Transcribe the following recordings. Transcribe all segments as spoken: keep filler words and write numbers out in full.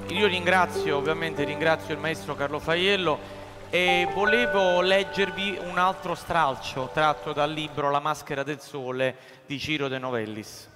io ringrazio, ovviamente ringrazio il maestro Carlo Faiello e volevo leggervi un altro stralcio tratto dal libro La maschera del sole di Ciro De Novellis.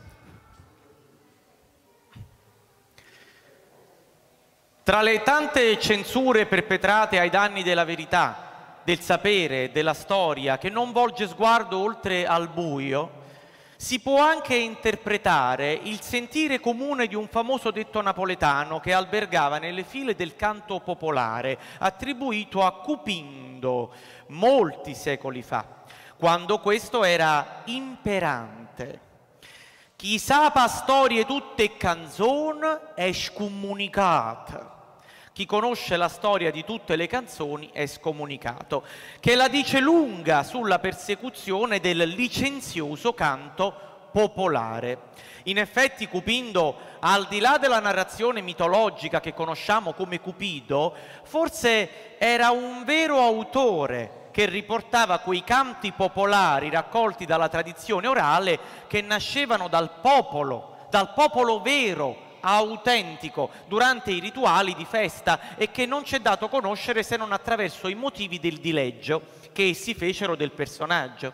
Tra le tante censure perpetrate ai danni della verità, del sapere, della storia, che non volge sguardo oltre al buio, si può anche interpretare il sentire comune di un famoso detto napoletano che albergava nelle file del canto popolare, attribuito a Cupindo molti secoli fa, quando questo era imperante. Chi sapa storie tutte e canzoni è scomunicato. Chi conosce la storia di tutte le canzoni è scomunicato, che la dice lunga sulla persecuzione del licenzioso canto popolare. In effetti Cupindo, al di là della narrazione mitologica che conosciamo come Cupido, forse era un vero autore che riportava quei canti popolari raccolti dalla tradizione orale che nascevano dal popolo, dal popolo vero, autentico, durante i rituali di festa e che non ci è dato conoscere se non attraverso i motivi del dileggio che essi fecero del personaggio.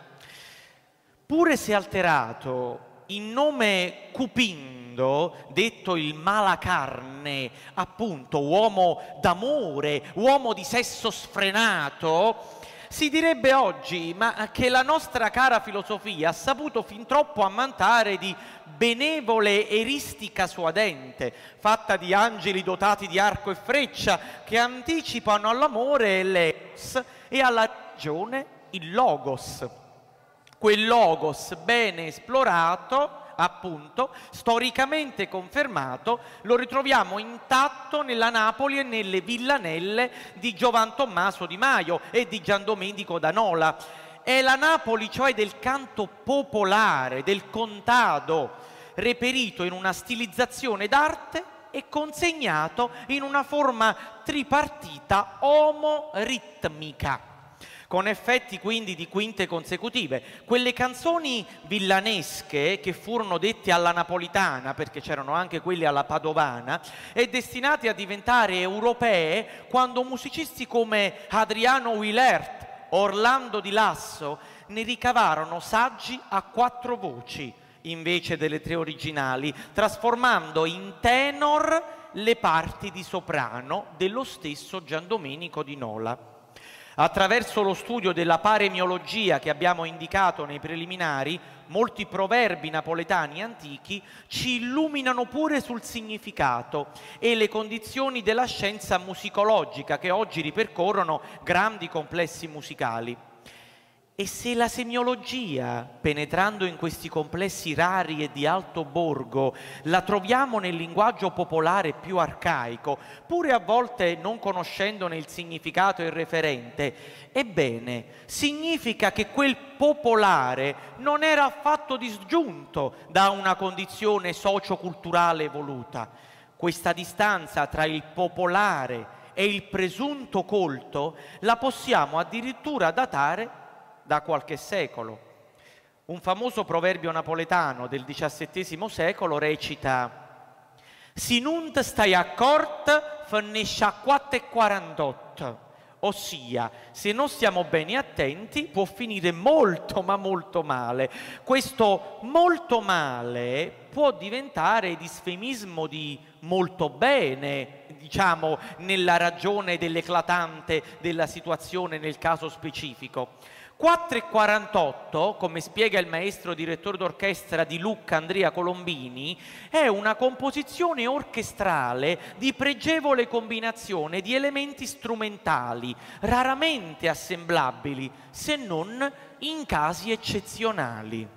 Pure se alterato, in nome Cupindo, detto il malacarne, appunto uomo d'amore, uomo di sesso sfrenato, si direbbe oggi ma che la nostra cara filosofia ha saputo fin troppo ammantare di benevole eristica suadente, fatta di angeli dotati di arco e freccia che anticipano all'amore l'eros e alla ragione il logos. Quel logos bene esplorato, appunto, storicamente confermato, lo ritroviamo intatto nella Napoli e nelle villanelle di Giovan Tommaso Di Maio e di Gian Domenico da Nola. È la Napoli, cioè del canto popolare, del contado, reperito in una stilizzazione d'arte e consegnato in una forma tripartita omoritmica, con effetti quindi di quinte consecutive. Quelle canzoni villanesche che furono dette alla napolitana, perché c'erano anche quelle alla padovana, e destinate a diventare europee quando musicisti come Adriano Willaert, Orlando Di Lasso ne ricavarono saggi a quattro voci invece delle tre originali, trasformando in tenor le parti di soprano dello stesso Gian Domenico di Nola. Attraverso lo studio della paremiologia che abbiamo indicato nei preliminari, molti proverbi napoletani antichi ci illuminano pure sul significato e le condizioni della scienza musicologica che oggi ripercorrono grandi complessi musicali. E se la semiologia, penetrando in questi complessi rari e di alto borgo, la troviamo nel linguaggio popolare più arcaico, pure a volte non conoscendone il significato e il referente, ebbene, significa che quel popolare non era affatto disgiunto da una condizione socioculturale evoluta. Questa distanza tra il popolare e il presunto colto la possiamo addirittura datare da qualche secolo. Un famoso proverbio napoletano del diciassettesimo secolo recita: «Si non stai accort, finisce a quattro e quarantotto», ossia, se non stiamo bene attenti può finire molto ma molto male. Questo molto male può diventare disfemismo di molto bene, diciamo, nella ragione dell'eclatante della situazione nel caso specifico. quattro e quarantotto, come spiega il maestro direttore d'orchestra di Lucca Andrea Colombini, è una composizione orchestrale di pregevole combinazione di elementi strumentali, raramente assemblabili, se non in casi eccezionali.